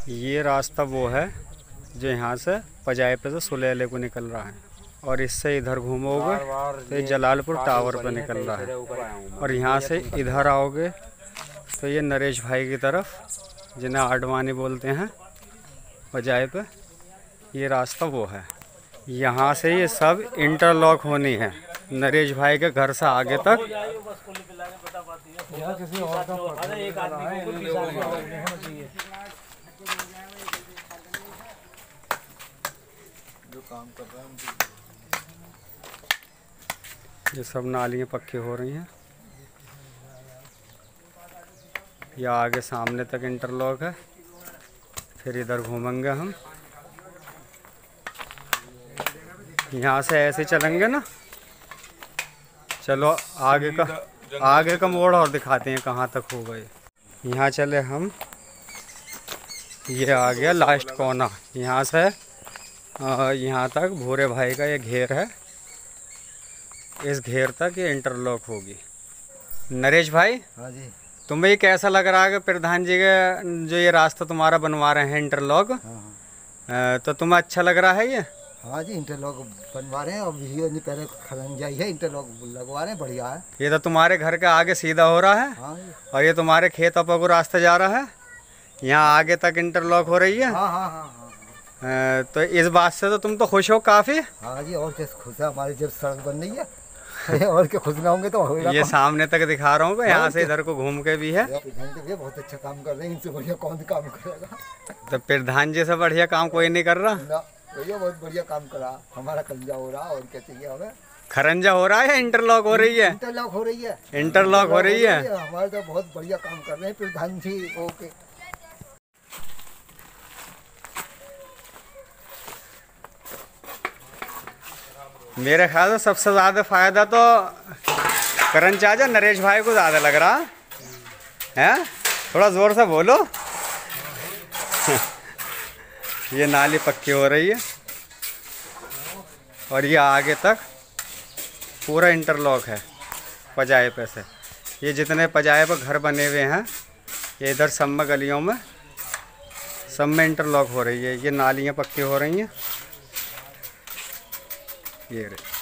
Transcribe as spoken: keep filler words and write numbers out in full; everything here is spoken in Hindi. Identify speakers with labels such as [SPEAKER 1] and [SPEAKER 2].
[SPEAKER 1] ये रास्ता वो है जो यहाँ से पजाए पे से सुलेले को निकल रहा है, और इससे इधर घूमोगे तो ये जलालपुर टावर पर निकल रहा है, और यहाँ से इधर आओगे तो ये नरेश भाई की तरफ, जिन्हें आडवाणी बोलते हैं पजाए पे, ये रास्ता वो है। यहाँ से ये सब इंटरलॉक होनी है नरेश भाई के घर से आगे तक। ये सब नालियाँ पक्की हो रही हैं। या आगे सामने तक इंटरलॉक है, फिर इधर घूमेंगे हम। यहाँ से ऐसे चलेंगे ना, चलो आगे का आगे का मोड़ और दिखाते हैं कहाँ तक हो गए। यहाँ चले हम, ये आ गया लास्ट कोना। यहाँ से यहाँ तक भूरे भाई का ये घेर है, इस घेर तक ये इंटरलॉक होगी। नरेश भाई,
[SPEAKER 2] हाँ जी,
[SPEAKER 1] तुम्हें ये कैसा लग रहा है कि प्रधान जी के जो ये रास्ता तुम्हारा बनवा रहे हैं इंटरलॉक,
[SPEAKER 2] हाँ हाँ।
[SPEAKER 1] तो तुम्हें अच्छा लग रहा है ये?
[SPEAKER 2] हाँ जी, इंटरलॉक बनवा रहे हैं और ये नहीं पहले खरंजाई है, इंटरलॉक लगवा रहे हैं, बढ़िया है।
[SPEAKER 1] ये तो तुम्हारे घर के आगे सीधा हो रहा है।
[SPEAKER 2] हाँ जी।
[SPEAKER 1] और ये तुम्हारे खेत अपा को रास्ता जा रहा है, यहाँ आगे तक इंटरलॉक हो रही है।
[SPEAKER 2] हाँ हाँ हाँ हाँ।
[SPEAKER 1] तो इस बात से तो तुम तो खुश हो काफ़ी?
[SPEAKER 2] हाँ जी, और कैसे खुश है, हमारी जब सड़क बन रही है और क्या खुश ना होंगे तो होगा।
[SPEAKER 1] ये सामने तक दिखा रहा हूँ, यहाँ से इधर को घूम के भी है।
[SPEAKER 2] ये बहुत अच्छा काम कर रहे हैं, इनसे बढ़िया कौन काम करेगा।
[SPEAKER 1] तो प्रधान जी से बढ़िया काम कोई नहीं कर रहा
[SPEAKER 2] ना, भैया बहुत बढ़िया काम करा, हमारा खरंजा हो रहा और क्या चाहिए हमें।
[SPEAKER 1] खरंजा हो रहा है, इंटरलॉक हो रही है।
[SPEAKER 2] इंटरलॉक हो रही है,
[SPEAKER 1] इंटरलॉक हो रही है।
[SPEAKER 2] हमारे तो बहुत बढ़िया काम कर रहे हैं प्रधान जी। ओके,
[SPEAKER 1] मेरे ख्याल से सबसे ज़्यादा फायदा तो करण चाचा नरेश भाई को ज़्यादा लग रहा है। थोड़ा ज़ोर से बोलो। ये नाली पक्की हो रही है और ये आगे तक पूरा इंटरलॉक है पजाए पे से। ये जितने पजाए पे घर बने हुए हैं, ये इधर सब में गलियों में सब में इंटरलॉक हो रही है। ये नालियाँ पक्की हो रही हैं। ये रही।